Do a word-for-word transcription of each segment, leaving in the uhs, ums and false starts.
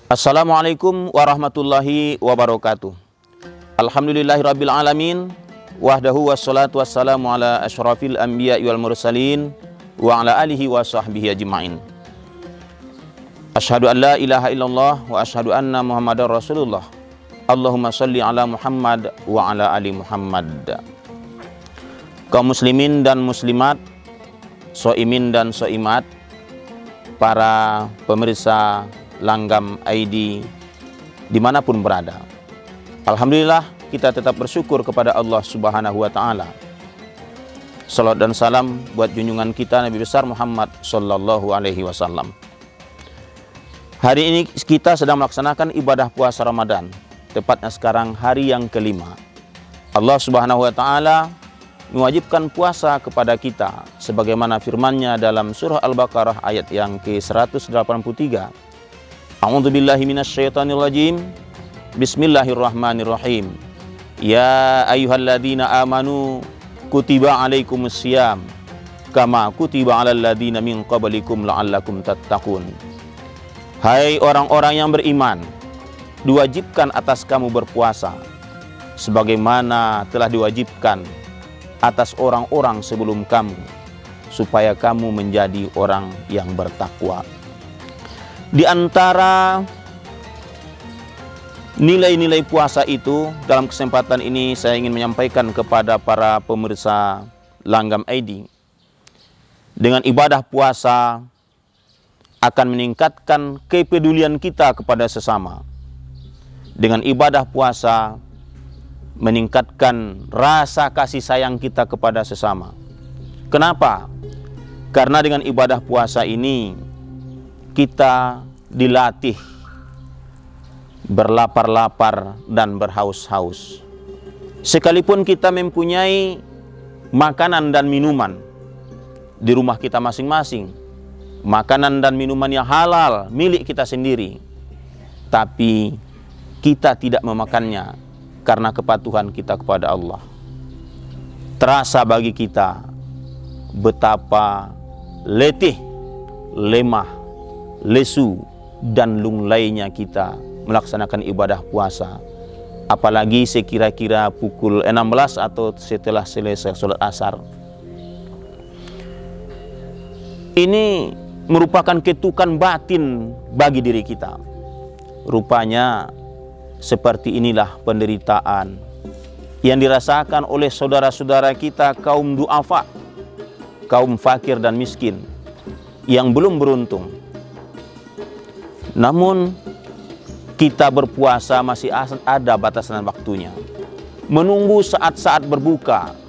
Assalamualaikum warahmatullahi wabarakatuh. Alhamdulillahirabbil alamin wahdahu wassalatu wassalamu ala asyrafil anbiya'i wal mursalin wa ala alihi wa sahbihi ajma'in. Asyhadu an la ilaha illallah wa asyhadu anna Muhammadar Rasulullah. Allahumma shalli ala Muhammad wa ala ali Muhammad. Kaum muslimin dan muslimat, soimin dan soimat, para pemirsa Langgam I D dimanapun berada, alhamdulillah kita tetap bersyukur kepada Allah Subhanahu wa Ta'ala. Salawat dan salam buat junjungan kita Nabi besar Muhammad Sallallahu Alaihi Wasallam. Hari ini kita sedang melaksanakan ibadah puasa Ramadan, tepatnya sekarang hari yang kelima. Allah Subhanahu wa Ta'ala mewajibkan puasa kepada kita sebagaimana firman-Nya dalam surah Al-Baqarah ayat yang ke seratus delapan puluh tiga. A'udzubillahi minasyaitonirrajim. Bismillahirrahmanirrahim. Ya ayyuhalladzina amanu kutiba alaikumussyam kama kutiba alal ladzina min qablikum la'allakum tattaqun. Hai orang-orang yang beriman, diwajibkan atas kamu berpuasa sebagaimana telah diwajibkan atas orang-orang sebelum kamu, supaya kamu menjadi orang yang bertakwa. Di antara nilai-nilai puasa itu, dalam kesempatan ini saya ingin menyampaikan kepada para pemirsa Langgam I D, dengan ibadah puasa akan meningkatkan kepedulian kita kepada sesama. Dengan ibadah puasa meningkatkan rasa kasih sayang kita kepada sesama. Kenapa? Karena dengan ibadah puasa ini kita dilatih berlapar-lapar dan berhaus-haus. Sekalipun kita mempunyai makanan dan minuman di rumah kita masing-masing, makanan dan minuman yang halal milik kita sendiri, tapi kita tidak memakannya karena kepatuhan kita kepada Allah. Terasa bagi kita betapa letih, lemah, lesu dan lunglainya kita melaksanakan ibadah puasa, apalagi sekira-kira pukul enam belas atau setelah selesai sholat asar. Ini merupakan ketukan batin bagi diri kita. Rupanya seperti inilah penderitaan yang dirasakan oleh saudara-saudara kita kaum du'afa, kaum fakir dan miskin yang belum beruntung. Namun kita berpuasa masih ada batasan waktunya. Menunggu saat-saat berbuka,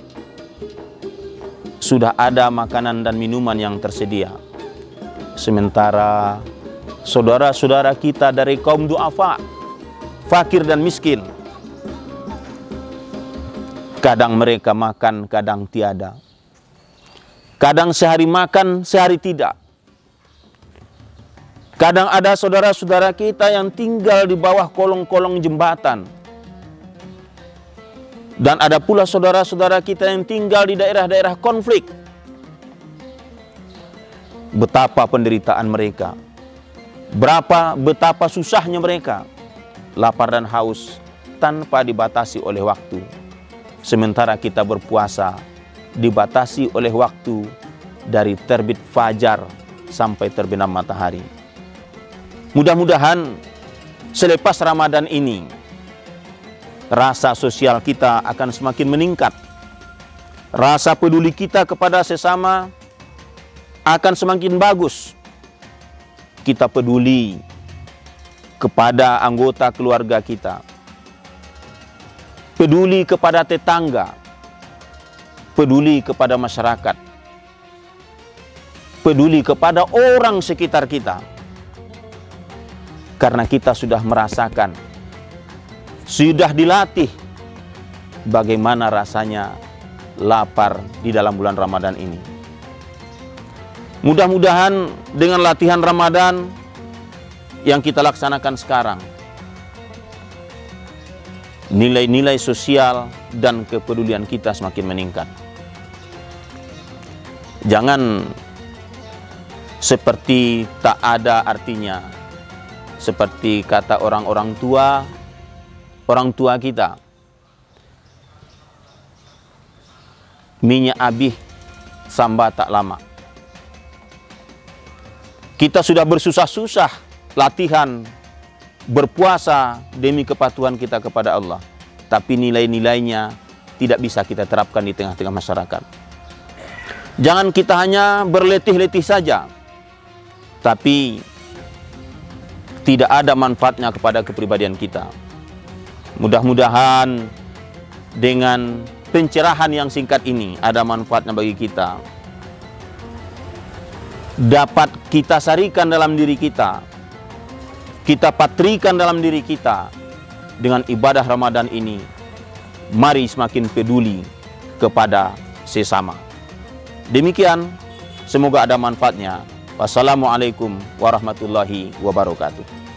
sudah ada makanan dan minuman yang tersedia. Sementara saudara-saudara kita dari kaum du'afa, fakir dan miskin, kadang mereka makan, kadang tiada. Kadang sehari makan, sehari tidak. Kadang ada saudara-saudara kita yang tinggal di bawah kolong-kolong jembatan. Dan ada pula saudara-saudara kita yang tinggal di daerah-daerah konflik. Betapa penderitaan mereka. Berapa betapa susahnya mereka. Lapar dan haus tanpa dibatasi oleh waktu. Sementara kita berpuasa dibatasi oleh waktu dari terbit fajar sampai terbenam matahari. Mudah-mudahan selepas Ramadan ini rasa sosial kita akan semakin meningkat. Rasa peduli kita kepada sesama akan semakin bagus. Kita peduli kepada anggota keluarga kita, peduli kepada tetangga, peduli kepada masyarakat, peduli kepada orang sekitar kita. Karena kita sudah merasakan, sudah dilatih bagaimana rasanya lapar di dalam bulan Ramadan ini. Mudah-mudahan dengan latihan Ramadan yang kita laksanakan sekarang, nilai-nilai sosial dan kepedulian kita semakin meningkat. Jangan seperti tak ada artinya seperti kata orang-orang tua, orang tua kita, minyak abih samba tak lama. Kita sudah bersusah-susah latihan berpuasa demi kepatuhan kita kepada Allah, tapi nilai-nilainya tidak bisa kita terapkan di tengah-tengah masyarakat. Jangan kita hanya berletih-letih saja, tapi tidak ada manfaatnya kepada kepribadian kita. Mudah-mudahan dengan pencerahan yang singkat ini ada manfaatnya bagi kita. Dapat kita sarikan dalam diri kita, kita patrikan dalam diri kita dengan ibadah Ramadan ini. Mari semakin peduli kepada sesama. Demikian, semoga ada manfaatnya. Wassalamualaikum warahmatullahi wabarakatuh.